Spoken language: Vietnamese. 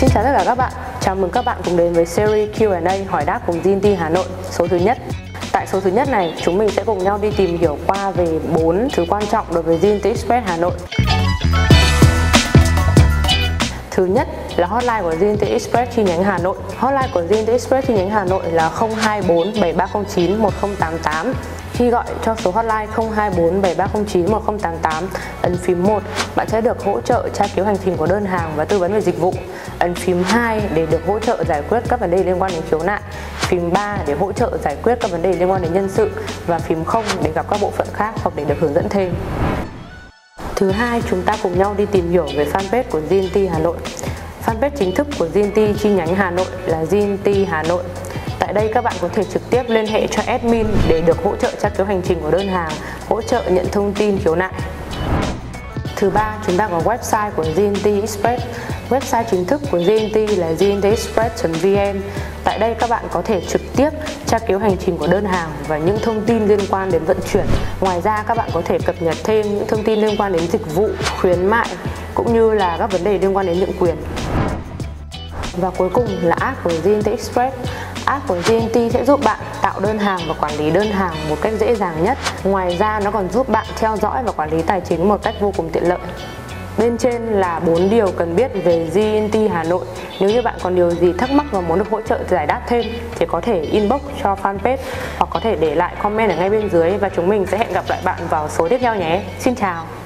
Xin chào tất cả các bạn, chào mừng các bạn cùng đến với series Q&A hỏi đáp cùng GNT Hà Nội số thứ nhất. Tại số thứ nhất này, chúng mình sẽ cùng nhau đi tìm hiểu qua về 4 thứ quan trọng đối với GNT Express Hà Nội. Thứ nhất là hotline của GNT Express chi nhánh Hà Nội. Hotline của GNT Express chi nhánh Hà Nội là 024 7309 1088. Khi gọi cho số hotline 024 7309 1088, ấn phím 1, bạn sẽ được hỗ trợ tra cứu hành trình của đơn hàng và tư vấn về dịch vụ. Ấn phím 2 để được hỗ trợ giải quyết các vấn đề liên quan đến khiếu nại. Phím 3 để hỗ trợ giải quyết các vấn đề liên quan đến nhân sự. Và phím 0 để gặp các bộ phận khác hoặc để được hướng dẫn thêm. Thứ hai, chúng ta cùng nhau đi tìm hiểu về fanpage của GNT Hà Nội. Fanpage chính thức của GNT chi nhánh Hà Nội là GNT Hà Nội. Tại đây các bạn có thể trực tiếp liên hệ cho admin để được hỗ trợ tra cứu hành trình của đơn hàng, hỗ trợ nhận thông tin khiếu nại. Thứ ba, chúng ta có website của GNT Express. Website chính thức của GNT là gntexpress.vn. Tại đây các bạn có thể trực tiếp tra cứu hành trình của đơn hàng và những thông tin liên quan đến vận chuyển. Ngoài ra các bạn có thể cập nhật thêm những thông tin liên quan đến dịch vụ, khuyến mại cũng như là các vấn đề liên quan đến nhượng quyền. Và cuối cùng là app của GNT Express. App của GNT sẽ giúp bạn tạo đơn hàng và quản lý đơn hàng một cách dễ dàng nhất. Ngoài ra nó còn giúp bạn theo dõi và quản lý tài chính một cách vô cùng tiện lợi. Bên trên là 4 điều cần biết về GNT Hà Nội. Nếu như bạn còn điều gì thắc mắc và muốn được hỗ trợ giải đáp thêm thì có thể inbox cho fanpage hoặc có thể để lại comment ở ngay bên dưới và chúng mình sẽ hẹn gặp lại bạn vào số tiếp theo nhé. Xin chào!